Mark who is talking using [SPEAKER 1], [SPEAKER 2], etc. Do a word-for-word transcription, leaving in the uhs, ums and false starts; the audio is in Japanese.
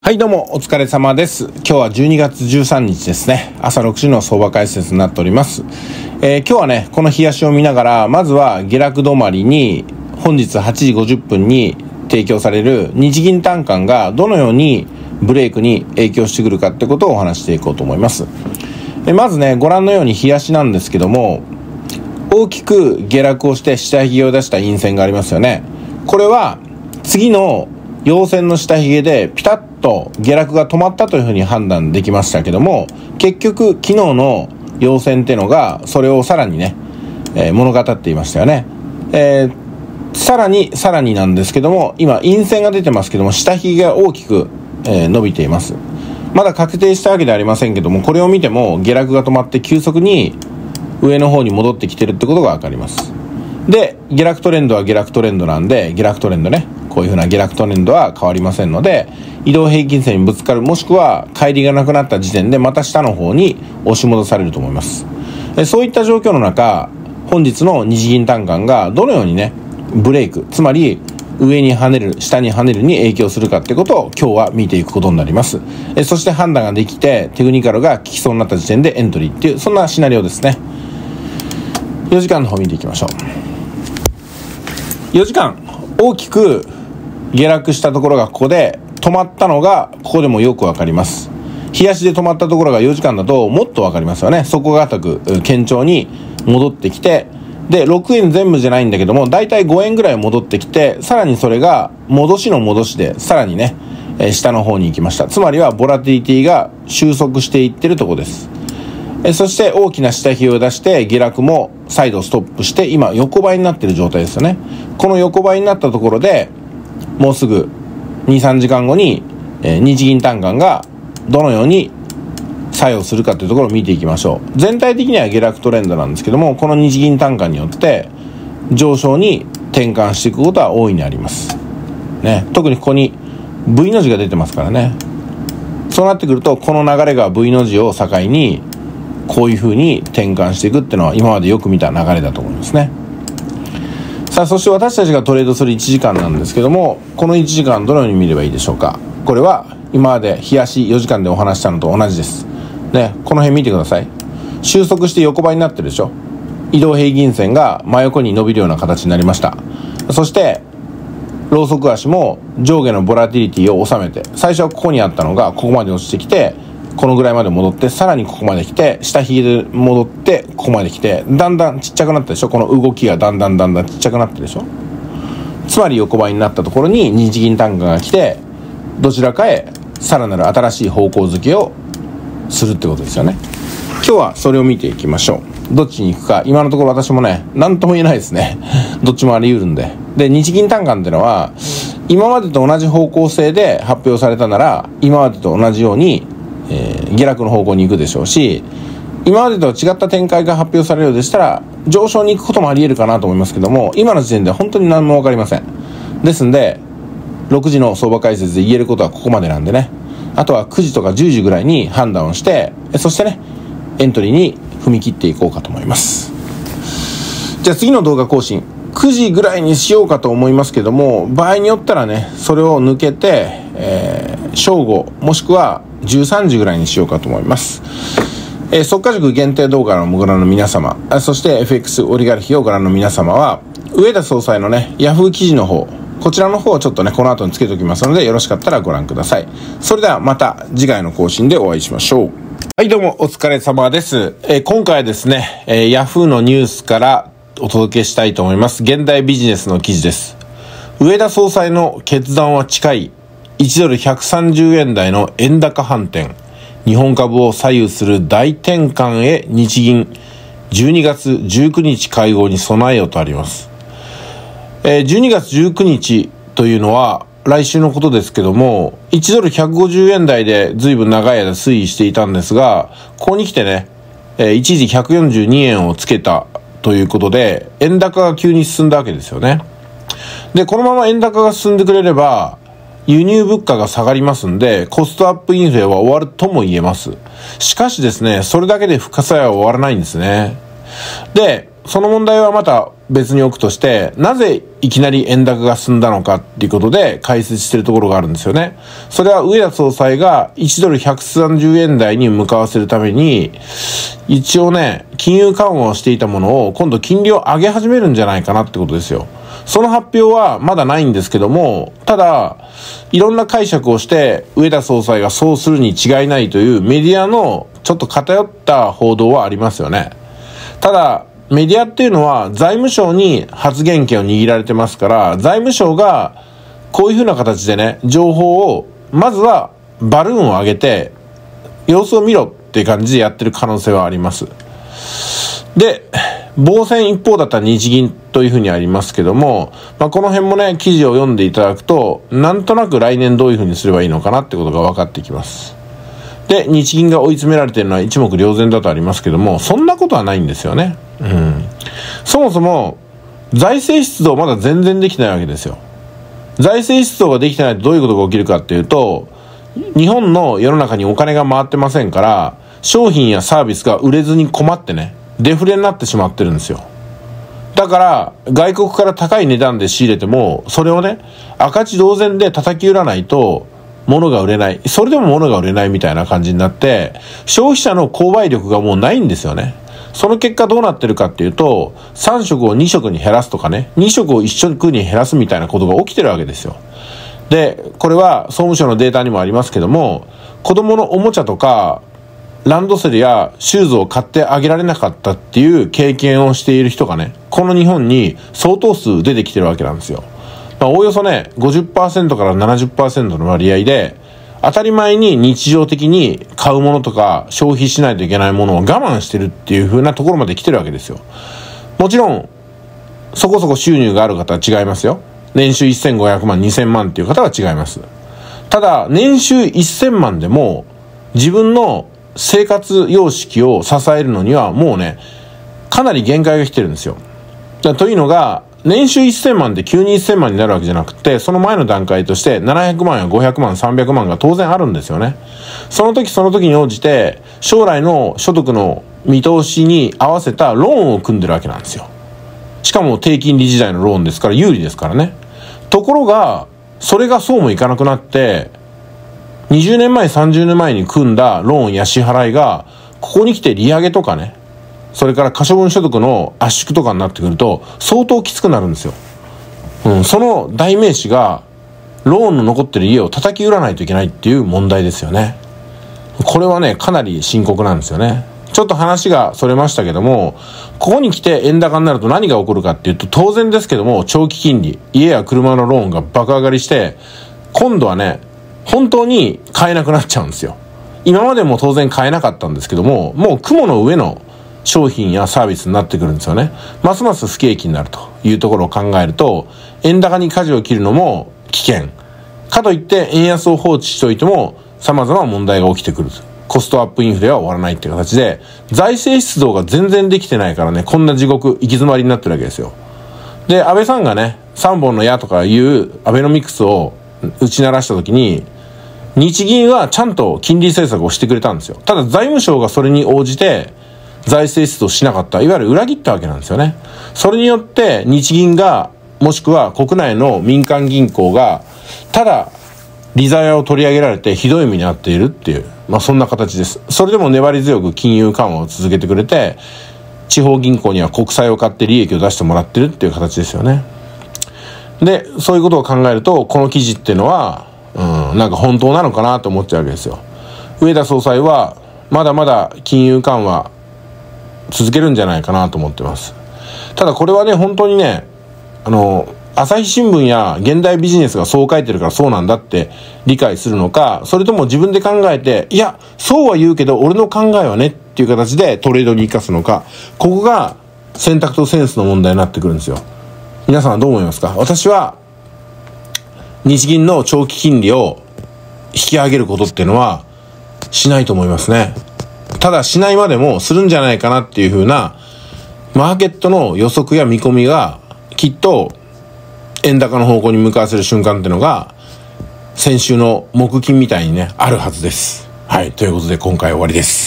[SPEAKER 1] はいどうもお疲れ様です。今日はじゅうにがつじゅうさんにちですね。朝ろくじの相場解説になっております。えー、今日はねこの日足を見ながら、まずは下落止まりに本日はちじごじゅっぷんに提供される日銀短観がどのようにブレイクに影響してくるかってことをお話していこうと思います。えー、まずねご覧のように日足なんですけども、大きく下落をして下髭を出した陰線がありますよね。これは次の陽線の下髭でピタッと下落が止まったというふうに判断できましたけども、結局昨日の陽線っていうのがそれをさらにね、えー、物語っていましたよね。えー、さらにさらになんですけども、今陰線が出てますけども下髭が大きく、えー、伸びています。まだ確定したわけではありませんけども、これを見ても下落が止まって急速に上の方に戻ってきてるってことが分かります。で下落トレンドは下落トレンドなんで、下落トレンドね、こういう風な下落トレンドは変わりませんので、移動平均線にぶつかる、もしくは乖離がなくなった時点でまた下の方に押し戻されると思います。そういった状況の中、本日の日銀短観がどのようにねブレイク、つまり上に跳ねる下に跳ねるに影響するかってことを今日は見ていくことになります。そして判断ができてテクニカルが効きそうになった時点でエントリーっていう、そんなシナリオですね。よじかんの方見ていきましょう。よじかん大きく下落したところがここで止まったのがここでもよくわかります。日足で止まったところがよじかんだともっとわかりますよね。底堅く堅調に戻ってきて、でろくえん全部じゃないんだけどもだいたいごえんぐらい戻ってきて、さらにそれが戻しの戻しでさらにね下の方に行きました。つまりはボラティリティが収束していってるところです。えそして大きな下髭を出して下落も再度ストップして今横ばいになっている状態ですよね。この横ばいになったところでもうすぐ にさんじかんごに、えー、日銀短観がどのように作用するかというところを見ていきましょう。全体的には下落トレンドなんですけども、この日銀短観によって上昇に転換していくことは大いにあります、ね、特にここに V の字が出てますからね。そうなってくるとこの流れが V の字を境にこういう風に転換していくっていうのは今までよく見た流れだと思いますね。さあそして私たちがトレードするいちじかんなんですけども、このいちじかんどのように見ればいいでしょうか。これは今まで日足よじかんでお話したのと同じですね。この辺見てください。収束して横ばいになってるでしょ。移動平均線が真横に伸びるような形になりました。そしてローソク足も上下のボラティリティを収めて、最初はここにあったのがここまで落ちてきてこのぐらいまで戻って、さらにここまで来て下髭で戻ってここまで来て、だんだんちっちゃくなったでしょ。この動きがだんだんだんだんちっちゃくなってるでしょ。つまり横ばいになったところに日銀短観が来て、どちらかへさらなる新しい方向づけをするってことですよね。今日はそれを見ていきましょう。どっちに行くか今のところ私もね何とも言えないですね。どっちもあり得るんで。で日銀短観ってのは今までと同じ方向性で発表されたなら今までと同じようにえー、下落の方向に行くでしょうし、今までとは違った展開が発表されるようでしたら上昇に行くこともあり得るかなと思いますけども、今の時点では本当に何も分かりません。ですんでろくじの相場解説で言えることはここまでなんでね、あとはくじとかじゅうじぐらいに判断をして、そしてねエントリーに踏み切っていこうかと思います。じゃあ次の動画更新くじぐらいにしようかと思いますけども、場合によったらねそれを抜けて、えー、正午もしくはじゅうさんじぐらいにしようかと思います。えー、速稼塾限定動画のご覧の皆様、そして エフエックス オリガルヒをご覧の皆様は上田総裁のねヤフー記事の方、こちらの方をちょっとねこの後につけておきますので、よろしかったらご覧ください。それではまた次回の更新でお会いしましょう。はいどうもお疲れ様です。えー、今回はですね、えー、ヤフーのニュースからお届けしたいと思います。現代ビジネスの記事です。上田総裁の決断は近い。いちドルひゃくさんじゅうえん台の円高反転。日本株を左右する大転換へ日銀じゅうにがつじゅうくにち会合に備えようとあります。えー、じゅうにがつじゅうくにちというのは来週のことですけども、いちドルひゃくごじゅうえん台で随分長い間推移していたんですが、ここに来てね、えー、一時ひゃくよんじゅうにえんをつけたということで円高が急に進んだわけですよね。でこのまま円高が進んでくれれば輸入物価が下がりますんでコストアップインフレは終わるとも言えます。しかしですねそれだけで深さは終わらないんですね。でその問題はまた別に置くとして、なぜいきなり円高が進んだのかっていうことで解説しているところがあるんですよね。それは植田総裁がいちドルひゃくさんじゅうえん台に向かわせるために、一応ね、金融緩和をしていたものを今度金利を上げ始めるんじゃないかなってことですよ。その発表はまだないんですけども、ただ、いろんな解釈をして植田総裁がそうするに違いないというメディアのちょっと偏った報道はありますよね。ただ、メディアっていうのは財務省に発言権を握られてますから、財務省がこういう風な形でね、情報をまずはバルーンを上げて様子を見ろっていう感じでやってる可能性はあります。で、防戦一方だった日銀というふうにありますけども、まあ、この辺もね、記事を読んでいただくと、なんとなく来年どういうふうにすればいいのかなってことが分かってきます。で、日銀が追い詰められているのは一目瞭然だとありますけども、そんなことはないんですよね。うん。そもそも、財政出動まだ全然できてないわけですよ。財政出動ができてないとどういうことが起きるかっていうと、日本の世の中にお金が回ってませんから、商品やサービスが売れずに困ってね、デフレになってしまってるんですよ。だから外国から高い値段で仕入れても、それをね、赤字同然で叩き売らないと物が売れない、それでも物が売れないみたいな感じになって、消費者の購買力がもうないんですよね。その結果どうなってるかっていうと、さん食をに食に減らすとかね、に食をいち食に減らすみたいなことが起きてるわけですよ。で、これは総務省のデータにもありますけども、子供のおもちゃとかランドセルやシューズを買ってあげられなかったっていう経験をしている人がね、この日本に相当数出てきてるわけなんですよ。まあ、おおよそね、ごじゅっパーセント から ななじゅっパーセント の割合で、当たり前に日常的に買うものとか消費しないといけないものを我慢してるっていう風なところまで来てるわけですよ。もちろん、そこそこ収入がある方は違いますよ。年収せんごひゃくまん、にせんまんっていう方は違います。ただ、年収せんまんでも、自分の生活様式を支えるのにはもうね、かなり限界が来てるんですよ。だというのが、年収せんまんで急にせんまんになるわけじゃなくて、その前の段階としてななひゃくまんやごひゃくまん、さんびゃくまんが当然あるんですよね。その時その時に応じて、将来の所得の見通しに合わせたローンを組んでるわけなんですよ。しかも低金利時代のローンですから有利ですからね。ところが、それがそうもいかなくなって、にじゅうねんまえ、さんじゅうねんまえに組んだローンや支払いが、ここに来て利上げとかね、それから可処分所得の圧縮とかになってくると、相当きつくなるんですよ。うん、その代名詞が、ローンの残ってる家を叩き売らないといけないっていう問題ですよね。これはね、かなり深刻なんですよね。ちょっと話がそれましたけども、ここに来て円高になると何が起こるかっていうと、当然ですけども、長期金利、家や車のローンが爆上がりして、今度はね、本当に買えなくなっちゃうんですよ。今までも当然買えなかったんですけども、もう雲の上の商品やサービスになってくるんですよね。ますます不景気になるというところを考えると、円高に舵を切るのも危険。かといって円安を放置しておいても様々な問題が起きてくる。コストアップインフレは終わらないっていう形で、財政出動が全然できてないからね、こんな地獄、行き詰まりになってるわけですよ。で、安倍さんがね、三本の矢とかいうアベノミクスを打ち鳴らした時に、日銀はちゃんと金利政策をしてくれたんですよ。ただ財務省がそれに応じて財政出動しなかった、いわゆる裏切ったわけなんですよね。それによって日銀が、もしくは国内の民間銀行がただ利ざやを取り上げられてひどい目に遭っているっていう、まあそんな形です。それでも粘り強く金融緩和を続けてくれて、地方銀行には国債を買って利益を出してもらってるっていう形ですよね。で、そういうことを考えると、この記事っていうのは、うん、なんか本当なのかなと思っちゃうわけですよ。植田総裁はまだまだ金融緩和続けるんじゃないかなと思ってます。ただこれはね、本当にね、あの朝日新聞や現代ビジネスがそう書いてるからそうなんだって理解するのか、それとも自分で考えて、いやそうは言うけど俺の考えはねっていう形でトレードに生かすのか、ここが選択とセンスの問題になってくるんですよ。皆さんはどう思いますか？私は日銀の長期金利を引き上げることっていうのはしないと思いますね。ただしないまでもするんじゃないかなっていう風なマーケットの予測や見込みがきっと円高の方向に向かわせる瞬間っていうのが先週の木金みたいにね、あるはずです。はい、ということで今回終わりです。